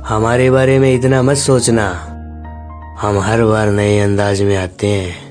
हमारे बारे में इतना मत सोचना, हम हर बार नए अंदाज में आते हैं।